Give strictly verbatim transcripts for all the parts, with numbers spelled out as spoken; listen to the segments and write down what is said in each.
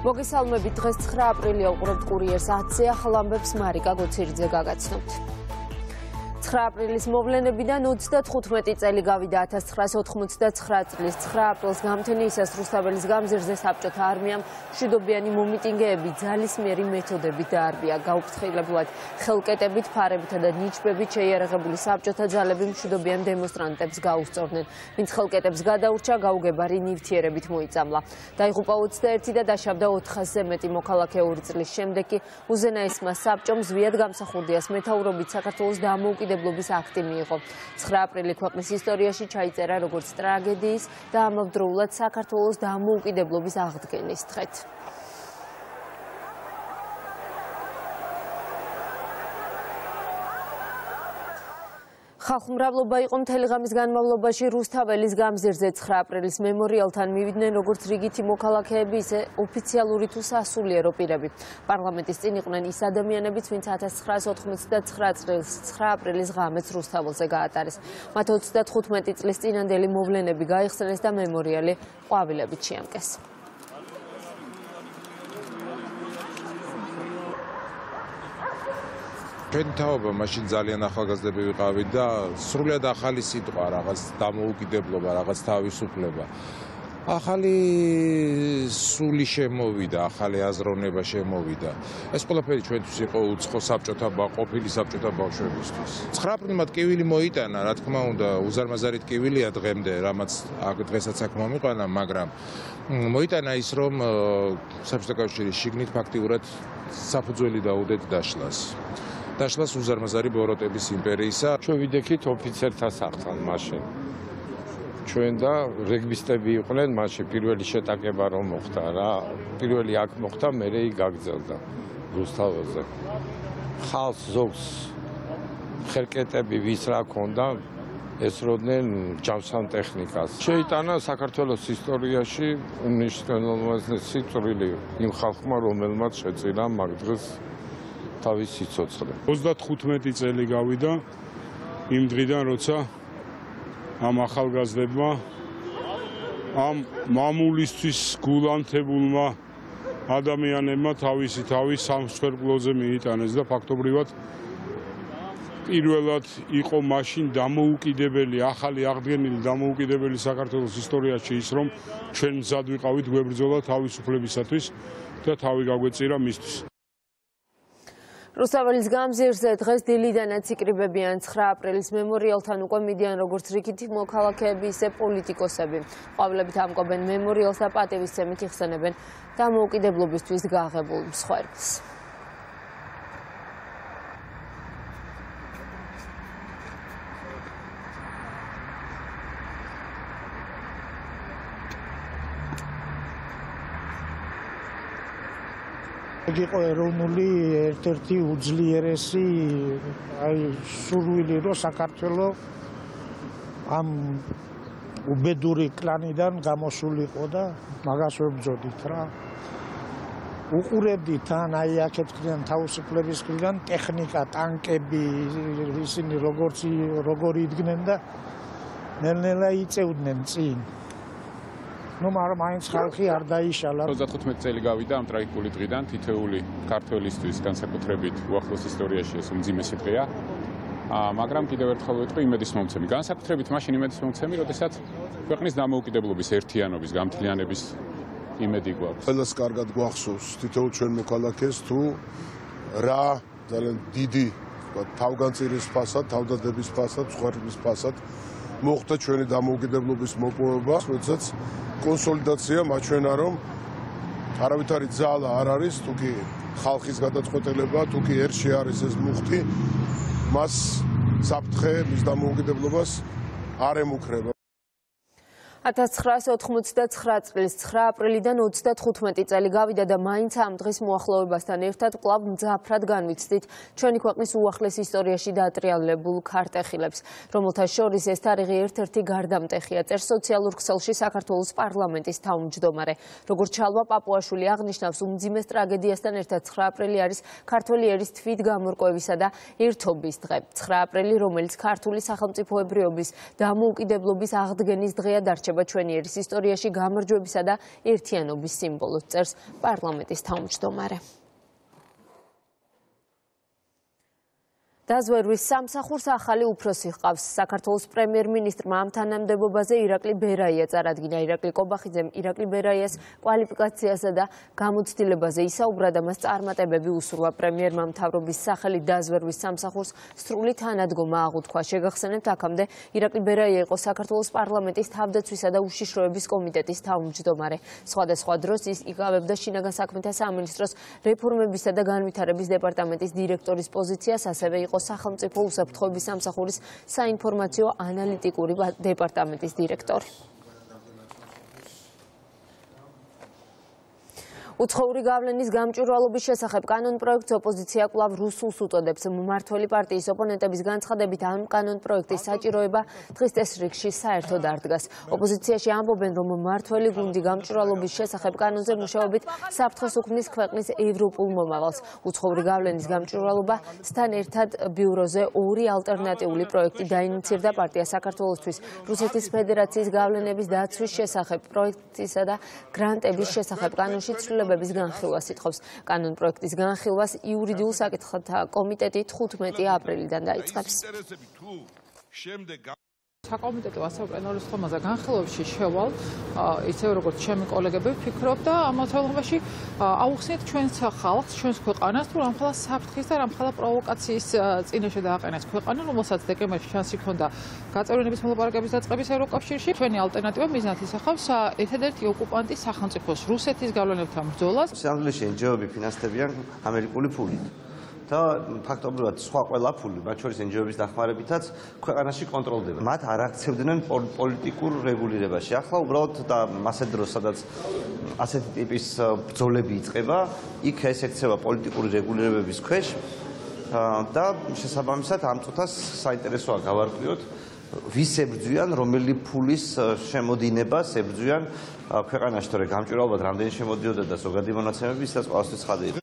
მოგესალმებით, დღეს ცხრა აპრილია უყურებთ კურიერს ათზე ახალ ამბებს მარიკა გოცირიძე გაგაცნობთ. ცხრა აპრილის მოვლენებიდან ოცდათხუთმეტი წელი გავიდა ათას ცხრაას ოთხმოცდაცხრა წლის ცხრა აპრილს გამთენიისას რუსთაველის გამზირზე საბჭოთა არმიამ მშვიდობიანი მომიტინგეები ძალისმიერი მეთოდებით დაარბია. გაუფრთხილებლად ხელკეტებით, ფარებითა და ნიჩბებით შეიარაღებული საბჭოთა ძალები მშვიდობიან დემონსტრანტებს გაუსწორდნენ. ვინც ხელკეტებს გადაურჩა, გაუგებარი ნივთიერებით მოიწამლა. დაიღუპა ოცდაერთი და დაშავდა ოთხასზე მეტი მოქალაქე ორი წლის შემდეგ კი უზენაესმა საბჭომ ზვიად გამსახურდიას მეთაურობით საქართველოს დამოუკიდებლობის აქტი მიიღო. ცხრა აპრილი ქვეყნის ისტორიაში ჩაიწერა როგორც ტრაგედიის და ამავდროულად საქართველოს დამოუკიდებლობის აღდგენის დღედ. ხალხმრავლობა იყო მთელი ღამის განმავლობაში რუსთაველის გამზირზე. ცხრა აპრილის მემორიალთან მივიდნენ როგორც რიგითი მოქალაქეები, ისე ოფიციალური თუ სასულიერო პირები. პარლამენტის წინ იყვნენ ის ადამიანებიც, ვინც ათას ცხრაას ოთხმოცდაცხრა წლის ცხრა აპრილის ღამეს რუსთაველზე გაატარეს. მათ ოცდათხუთმეტი წლის წინანდელი მოვლენები გაიხსენეს და მემორიალი ყვავილებით შეამკეს. ჩვენ თაობა მაშინ ძალიან ახალგაზრდები ვიყავით და სრულად ახალი სიტყვა, რაღაც დამოუკიდებლობა, რაღაც თავისუფლება. ახალი სული შემოვიდა, ახალი აზროვნება შემოვიდა. ეს ყველაფერი ჩვენთვის იყო უცხო საბჭოთა ყოფილი საბჭოთა ბავშვებისთვის. ცხრა აპრილმა ტკივილი მოიტანა, რა თქმა უნდა, უზარმაზარი ტკივილია დღემდე, რამაც დღესაც აქ მომიყვანა, მაგრამ მოიტანა ის, რომ საბჭოთა კავშირის შიგნით ფაქტიურად საფუძველი დაუდეთ დაშლას. დაშლას უზარმაზარი ბოროტების იმპერიისა. ჩვენ ვიდექით ოფიცერთა სახლთან მაშინ. ჩვენ და რეგბისტები იყვნენ მაშინ პირველი შეტაკება რომ მოხდა რა. პირველი აქ მოხდა, მერე იქ გაგრძელდა რუსთაველზე. ხალხს ზოგს ხელკეტები ვის რა ქონდა ესროდნენ ჯამსან ტექნიკას. შეიტანა საქართველოს ისტორიაში უმნიშვნელოვანესი წვლილი იმ ხალხმა, რომელმაც შეწირა მაგ დღეს თავის სიცოცხლე. ოცდათხუთმეტი წელი გავიდა იმ დღიდან, როცა ამ ახალგაზრდებმა, ამ მამულისთვის გულანთებულმა ადამიანებმა თავისი თავი სამსხვერპლოზე მიიტანეს და ფაქტობრივად პირველად იყო მაშინ დამოუკიდებელი, ახალი აღდგენილი დამოუკიდებელი საქართველოს ისტორიაში ის, რომ ჩვენ მზად ვიყავით გვებრძოლა თავისუფლებისათვის და თავი გაგვეწირა მისთვის. რუსთაველის გამზირზე დღეს დილიდანაც იკრიბებიან ცხრა აპრილის მემორიალთან უკვე მიდიან როგორც რიგითი მოქალაქეები, ისე პოლიტიკოსები. ყვავილებით ამკობენ მემორიალს და პატივისცემით იხსენებენ დამოუკიდებლობისთვის გაღებულ მსხვერპლს. იყო ეროვნული ერთ-ერთი უძლიერესი აი სურვილი, რომ საქართველო ამ უბედური კლანიდან გამოსულიყო და მაგას ვებრძოდით რა. უყურებდით ან აი აქეთქიდან თავისუფლების მხრიდან ტექნიკა, ტანკები, ისინი როგორც როგორი იდგნენ და ნელ-ნელა იწევდნენ წინ. ნუ მაგრამ მაინც ხალხი არ დაიშალა. ოცდათხუთმეტი წელი გავიდა ამ ტრაგიკული დღიდან, თითოეული ქართველისთვის განსაკუთრებით უახლოს ისტორიაში ეს უმძიმესი დღეა. მაგრამ კიდევ ერთხელ ვიტყვი იმედის მომცემი. განსაკუთრებით მაშინ იმედის მომცემი, როდესაც ქვეყნის დამოუკიდებლობის, ერთიანობის, გამთლიანების იმედი გვაქვს. ყველას კარგად გვახსოვს თითოეულ ჩვენ მოქალაქეს თუ რა ძალიან დიდი თავგანწირის ფასად, თავდადების ფასად, ცხოვრების ფასად მოხდა ჩვენი დამოუკიდებლობის მოპოვება, როდესაც კონსოლიდაცია მაჩვენა, რომ არავითარი ძალა არ არის, თუ კი ხალხის გადაწყვეტილება, თუ კი ერთში არის ეს მუხტი, მას საფრთხე მის დამოუკიდებლობას არ ემუქრება. ათას ცხრაას ოთხმოცდაცხრა წლის ცხრა აპრილიდან ოცდათხუთმეტი წელი გავიდა და მაინც ამ დღის მოახლოებასთან ერთად კვლავ მძაფრად განვიცდით ჩვენი ქვეყნის უახლეს ისტორიაში დაატრიალებულ ქარტეხილებს, რომელთა შორის ეს თარიღი ერთ-ერთი გარდამტეხია. წერს სოციალურ ქსელში საქართველოს პარლამენტის თავმჯდომარე. როგორც ჩალვა პაპუაშვილი აღნიშნავს, უმძიმეს ტრაგედიასთან ერთად ცხრა აპრილი არის ქართველი ერის თვითგამორკვევისა და ერთობის დღე. ცხრა აპრილი, რომელიც ქართული სახელმწიფოებრიობის დამოუკიდებლობის აღდგენის დღეა დარჩება განვითარება ჩვენი ერის ისტორიაში გამარჯვებისა და ერთიანობის სიმბოლოდ წერს პარლამენტის თავმჯდომარე. დაზვერვის სამსახურს ახალი უფროსი ჰყავს. საქართველოს პრემიერ-მინისტრმა ამ თანამდებობაზე ირაკლი ბერაია წარადგინა. ირაკლი კობახიძემ ირაკლი ბერაიას კვალიფიკაციასა და გამოცდილებაზე ისაუბრა და მას წარმატებები უსურვა. პრემიერმა მთავრობის სახელით დაზვერვის სამსახურს სრული თანადგომა აღუთქვა. შეგახსენებთ, აქამდე ირაკლი ბერაია იყო საქართველოს პარლამენტის თავდაცვისა და უშიშროების კომიტეტის თავმჯდომარე. სხვადასხვა დროს ის იკავებდა შინაგან საქმეთა სამინისტროს რეფორმებისა და განვითარების დეპარტამენტის დირექტორის პოზიციას, ასევე იყო სახელმწიფო უსაფრთხოების სამსახურის საინფორმაციო ანალიტიკური დეპარტამენტის დირექტორი. უცხოური გავლენის გამჭვირვალობის შესახებ კანონპროექტს ოპოზიცია კვლავ რუსულს უწოდებს. მმართველი პარტიის ოპონენტების განცხადებით ამ კანონპროექტის საჭიროება დღის წესრიგში საერთოდ არ დგას. ოპოზიციაში ამბობენ, რომ მმართველი გუნდი გამჭვირვალობის შესახებ კანონზე მუშაობით საფრთხეს უქმნის ქვეყნის ევროპულ მომავალს. უცხოური გავლენის გამჭვირვალობასთან ერთად ბიუროზე ორი ალტერნატიული პროექტი დაინიცირდა პარტია საქართველოსთვის. რუსეთის ფედერაციის გავლენების დაცვის შესახებ პროექტისა და გრანტების შესახებ კანონში ცვლილებების განხილვას ითხოვს. კანონპროექტის განხილვას იურიდიულ საკითხთა კომიტეტი თხუთმეტი აპრილიდან დაიწყებს. საკომიტეტო ასეულ პლენარულ სხდომაზე განხილვებში შევალ, ისევ როგორც ჩემი კოლეგები ვფიქრობ და ამ მოთხოვნაში აუხსნით ჩვენს ხალხს, ჩვენს ქვეყანას, თუ რამხელა საფრთხის და რამხელა პროვოკაციის წინაშე დააყენეს ქვეყანა, რომელსაც დეკემბერში შანსი ჰქონდა გაწევრიანების მოლაპარაკების დაწყების ევროკავშირში. ჩვენი ალტერნატივა მიზნად ისახავს ერთადერთი ოკუპანტის სახელმწიფოს რუსეთის გავლენებთან ბრძოლას. სიამოვნებაში ენჯიოები ფინანსდებიან ამერიკული ფულით. და ფაქტობრივად სხვა ყველა ფული, მათ შორის ენჯიოების დახმარებითაც ქვეყანაში კონტროლდება. მათ არ აქცევდნენ პოლიტიკურ რეგულირებაში. ახლა უბრალოდ და ასეთ დროს, სადაც ასეთი ტიპის ბრძოლები იწყება, იქ ეს ექცევა პოლიტიკური რეგულირებების ქვეშ და შესაბამისად ამ წუთას საინტერესოა გავარკვიოთ, ვის ებრძვიან, რომელი ფულის შემოდინებას ებრძვიან ქვეყანაში, თორე გამჭვირვალობად რამდენი შემოდიოდა და ზოგადი მონაცემები ისაც ყოველთვის ცხადი იყო.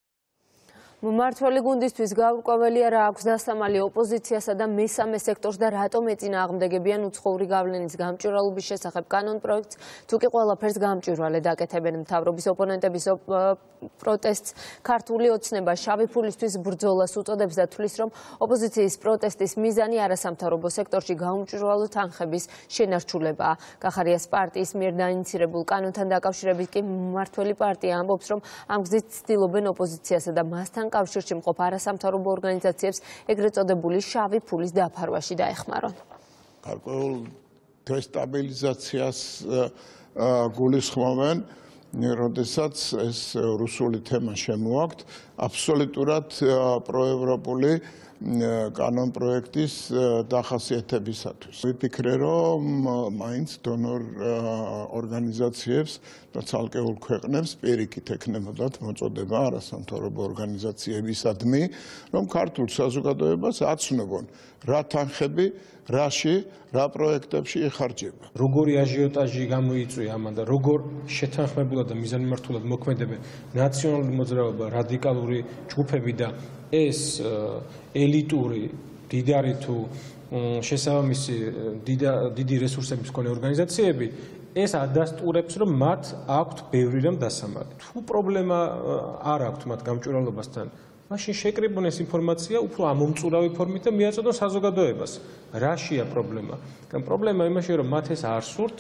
მმართველი გუნდისთვის გაურკვეველია რა აქვს დასამალი ოპოზიციასა და მესამე სექტორს და რატომ ეწინააღმდეგებიან უცხოური გავლენის გამჭვირვალობის შესახებ კანონპროექტს, თუ კი ყველაფერს გამჭვირვალედ აკეთებენ. მთავრობის ოპონენტების პროტესტს ქართული ოცნება შავი ფულისთვის ბრძოლას უწოდებს და თვლის, რომ ოპოზიციის პროტესტის მიზანი არასამთავრობო სექტორში გაუმჭვირვალო თანხების შენარჩუნებაა. კახარიას პარტიის მიერ დაინიცირებულ კანონთან დაკავშირებით კი მმართველი პარტია ამბობს, რომ ამ გზით ცდილობენ ოპოზიციასა და მასთან კავშირში მყოფ არასამთავრობო ორგანიზაციებს ეგრეთ წოდებული შავი ფულის დაფარვაში დაეხმარონ. გარკვეულ დესტაბილიზაციას გულისხმობენ, როდესაც ეს რუსული თემა შემოაქვთ, აბსოლუტურად პროევროპული კანონპროექტის დახასიათებისათვის. ვიფიქრე, რომ მაინც დონორ ორგანიზაციებს და ცალკეულ ქვეყნებს პირიქით ექნებოდათ მოწოდება არასამთავრობო ორგანიზაციებისადმი, რომ ქართულ საზოგადოებას აცნობონ რა თანხები, რაში, რა პროექტებში იხარჯება. როგორი აჟიოტაჟი გამოიწვია ამან და როგორ შეთანხმებულად და მიზანმიმართულად მოქმედებენ ნაციონალური მოძრაობა, რადიკალური ჯგუფები და ეს ელიტური, დიდარი თუ შესაბამისი დიდი რესურსების მქონე ორგანიზაციები ეს ადასტურებს, რომ მათ აქვთ ბევრი რამ დასამალი. თუ პრობლემა არ აქვთ მათ გამჭვირვალობასთან, მაშინ შეკრიბონ ეს ინფორმაცია უფრო ამომწურავი ფორმით და მიაწოდონ საზოგადოებას. რაშია პრობლემა? პრობლემა იმაშია, რომ მათ ეს არ სურთ.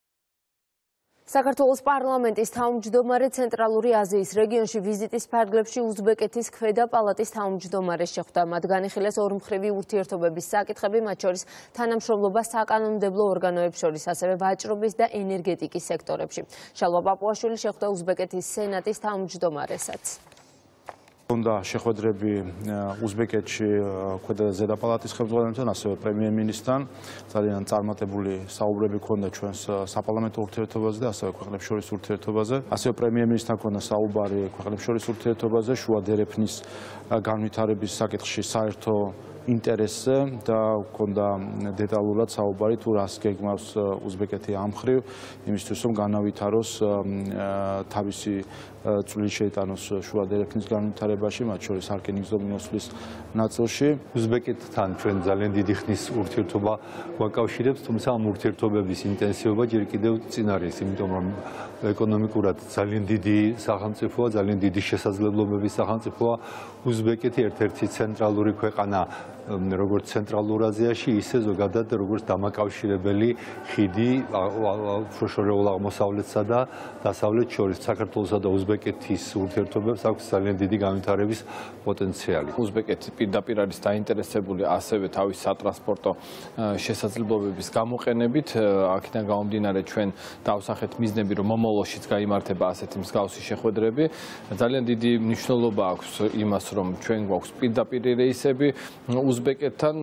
საქართველოს პარლამენტის თავმჯდომარე ცენტრალური აზიის რეგიონში ვიზიტის ფარგლებში უზბეკეთის ქვედა პალატის თავმჯდომარე შეხვდა. მათ განიხილეს ორმხრივი ურთიერთობების საკითხები, მათ შორის თანამშრომლობა საკანონმდებლო ორგანოებს შორის, ასევე ვაჭრობის და ენერგეტიკის სექტორებში. შალვა პაპუაშვილი შეხვდა უზბეკეთის სენატის თავმჯდომარესაც. Უნდა შეხვედრები უზბეკეთში ქვედა და ზედა პალატის ხელმძღვანელთან, ასევე პრემიერ-მინისტრთან. ძალიან წარმატებული საუბრები ჰქონდა ჩვენს საპარლამენტო ურთიერთობაზე და ასევე ქვეყნებს შორის ურთიერთობაზე. ასევე პრემიერ-მინისტრთან ჰქონდა საუბარი ქვეყნებს შორის ურთიერთობაზე, შუა დერეფნის განვითარების საკითხში საერთო ინტერესზე და გქონდა დეტალურად საუბარი თუ რას გეგმავს უზბეკეთი ამ მხრივ, იმისთვის რომ განავითაროს თავისი წვლილი შეიტანოს შუა დერექნის განვითარებაში, მათ შორის არკინიგზო მინოსვლის ნაწილში. უზბეკეთთან ჩვენ ძალიან დიდი ხნის ურთიერთობა გვაკავშირებს, თუმცა ამ ურთიერთობების ინტენსივობა ჯერ კიდევ წინ არის, იმიტომ რომ ეკონომიკურად ძალიან დიდი სახელმწიფოა, ძალიან დიდი შესაძლებლობების სახელმწიფოა. უზბეკეთი ერთ-ერთი ცენტრალური ქვეყანა როგორც ცენტრალურ აზიაში, ისე ზოგადად როგორც დამაკავშირებელი ხიდი შორეულ აღმოსავლეთსა და დასავლეთ შორის. საქართველოსა და უზბეკეთის ურთიერთობებს აქვს ძალიან დიდი განვითარების პოტენციალი. უზბეკეთი პირდაპირ არის დაინტერესებული ასევე თავის სატრანსპორტო შესაძლებლობების გამოყენებით. აქედან გამომდინარე ჩვენ დავსახეთ მიზნები, რომ მომავალშიც გაიმართება ასეთი მსგავსი შეხვედრები. ძალიან დიდი მნიშვნელობა აქვს იმას, რომ ჩვენ გვაქვს პირდაპირ რეისები უზბეკეთთან.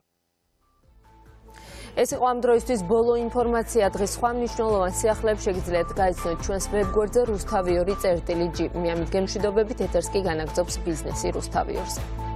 ეს იყო ამ დროისთვის ბოლო ინფორმაცია. დღის სხვა მნიშვნელოვან სიახლეებს შეგიძლიათ გაიცნოთ ჩვენს ვებგვერდზე რუსთავი ორი წერტილი ჯი. მე ამით გემშვიდობებით ეთერს კი განაგრძობს ბიზნესი რუსთავი ორზე.